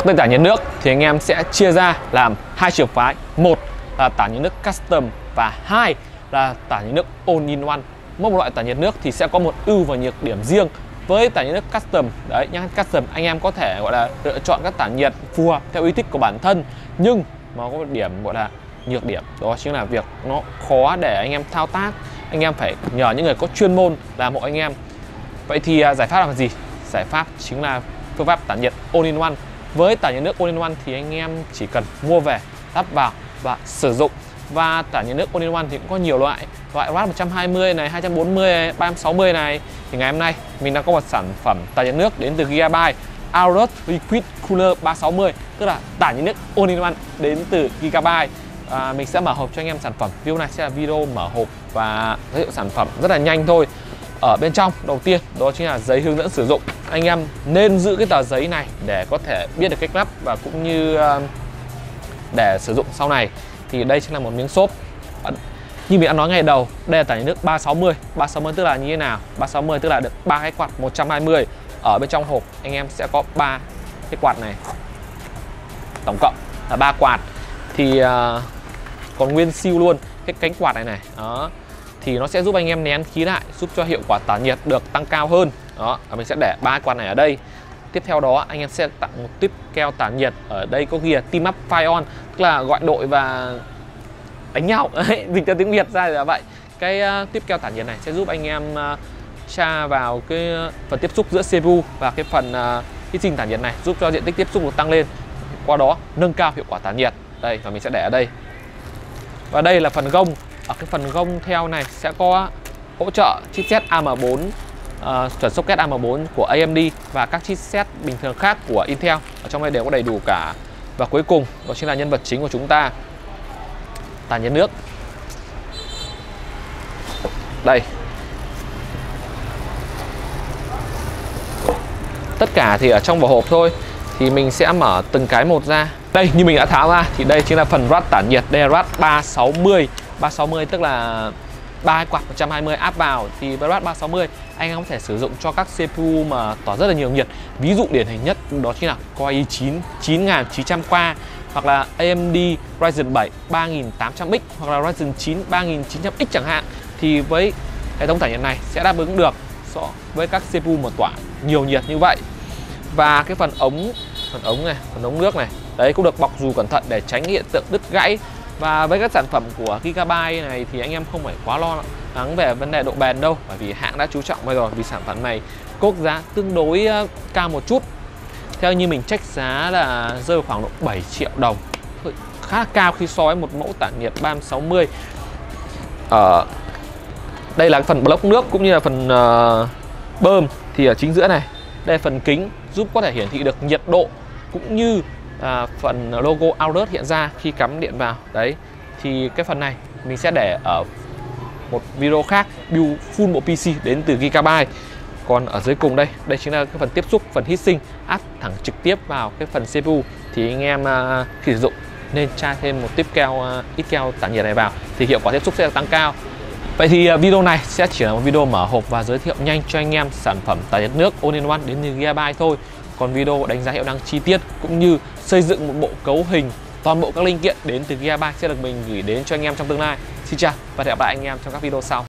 Nhắc tới tản nhiệt nước thì anh em sẽ chia ra làm hai trường phái. Một là tản nhiệt nước custom và hai là tản nhiệt nước all in one. Mỗi một loại tản nhiệt nước thì sẽ có một ưu và nhược điểm riêng. Với tản nhiệt nước custom đấy, nhắc custom anh em có thể gọi là lựa chọn các tản nhiệt phù hợp theo ý thích của bản thân, nhưng mà có một điểm gọi là nhược điểm, đó chính là việc nó khó để anh em thao tác. Anh em phải nhờ những người có chuyên môn làm hộ anh em. Vậy thì giải pháp là gì? Giải pháp chính là phương pháp tản nhiệt all in one. Với tản nhiệt nước all in one thì anh em chỉ cần mua về, lắp vào và sử dụng. Và tản nhiệt nước all in one thì cũng có nhiều loại RAD 120 này, 240 này, 360 này. Thì ngày hôm nay mình đã có một sản phẩm tản nhiệt nước đến từ Gigabyte, Aorus Liquid Cooler 360, tức là tản nhiệt nước all in one đến từ Gigabyte. Mình sẽ mở hộp cho anh em sản phẩm. Video này sẽ là video mở hộp và giới thiệu sản phẩm rất là nhanh thôi. Ở bên trong đầu tiên đó chính là giấy hướng dẫn sử dụng. Anh em nên giữ cái tờ giấy này để có thể biết được cách lắp và cũng như để sử dụng sau này. Thì đây chính là một miếng xốp. Như mình đã nói ngày đầu, đây là tản nhiệt nước 360. 360 tức là như thế nào? 360 tức là được 3 cái quạt 120. Ở bên trong hộp anh em sẽ có 3 cái quạt này. Tổng cộng là 3 quạt. Thì còn nguyên siêu luôn cái cánh quạt này này. Đó. Thì nó sẽ giúp anh em nén khí lại, giúp cho hiệu quả tản nhiệt được tăng cao hơn. Đó, mình sẽ để 3 quạt này ở đây. Tiếp theo đó anh em sẽ tặng một tiếp keo tản nhiệt. Ở đây có ghi là Team Up Fire On, tức là gọi đội và đánh nhau. Dịch ra tiếng Việt ra là vậy. Cái tiếp keo tản nhiệt này sẽ giúp anh em tra vào cái phần tiếp xúc giữa CPU và cái phần heat sink tản nhiệt này, giúp cho diện tích tiếp xúc được tăng lên, qua đó nâng cao hiệu quả tản nhiệt. Đây, và mình sẽ để ở đây. Và đây là phần gông. Ở cái phần gông theo này sẽ có hỗ trợ chipset AM4, chuẩn socket AM4 của AMD và các chipset bình thường khác của Intel. Ở trong đây đều có đầy đủ cả. Và cuối cùng đó chính là nhân vật chính của chúng ta, tản nhiệt nước. Đây. Tất cả thì ở trong vỏ hộp thôi. Thì mình sẽ mở từng cái một ra. Đây, như mình đã tháo ra thì đây chính là phần RAD tản nhiệt. Đây là RAD 360. 360 tức là 3 quạt 120 áp vào. Thì với RAD 360 anh em có thể sử dụng cho các CPU mà tỏa rất là nhiều nhiệt. Ví dụ điển hình nhất đó chính là Core i9 9900K, hoặc là AMD Ryzen 7 3800X, hoặc là Ryzen 9 3900X chẳng hạn. Thì với hệ thống tản nhiệt này sẽ đáp ứng được với các CPU mà tỏa nhiều nhiệt như vậy. Và cái phần ống này, phần ống nước này, đấy cũng được bọc dù cẩn thận để tránh hiện tượng đứt gãy. Và với các sản phẩm của Gigabyte này thì anh em không phải quá lo lắng về vấn đề độ bền đâu, bởi vì hãng đã chú trọng bây giờ. Vì sản phẩm này cốt giá tương đối cao một chút. Theo như mình check giá là rơi vào khoảng độ 7 triệu đồng, khá là cao khi so với một mẫu tản nhiệt 360. Đây là phần block nước cũng như là phần bơm. Thì ở chính giữa này, đây là phần kính giúp có thể hiển thị được nhiệt độ cũng như phần logo Aorus hiện ra khi cắm điện vào. Đấy, thì cái phần này mình sẽ để ở một video khác, build full bộ PC đến từ Gigabyte. Còn ở dưới cùng đây, đây chính là cái phần tiếp xúc, phần heatsink áp thẳng trực tiếp vào cái phần CPU. Thì anh em khi sử dụng nên tra thêm một tiếp keo, ít keo tản nhiệt này vào thì hiệu quả tiếp xúc sẽ tăng cao. Vậy thì video này sẽ chỉ là một video mở hộp và giới thiệu nhanh cho anh em sản phẩm tản nhiệt nước all in one đến từ Gigabyte thôi. Còn video đánh giá hiệu năng chi tiết cũng như xây dựng một bộ cấu hình toàn bộ các linh kiện đến từ Gigabyte sẽ được mình gửi đến cho anh em trong tương lai. Xin chào và hẹn gặp lại anh em trong các video sau.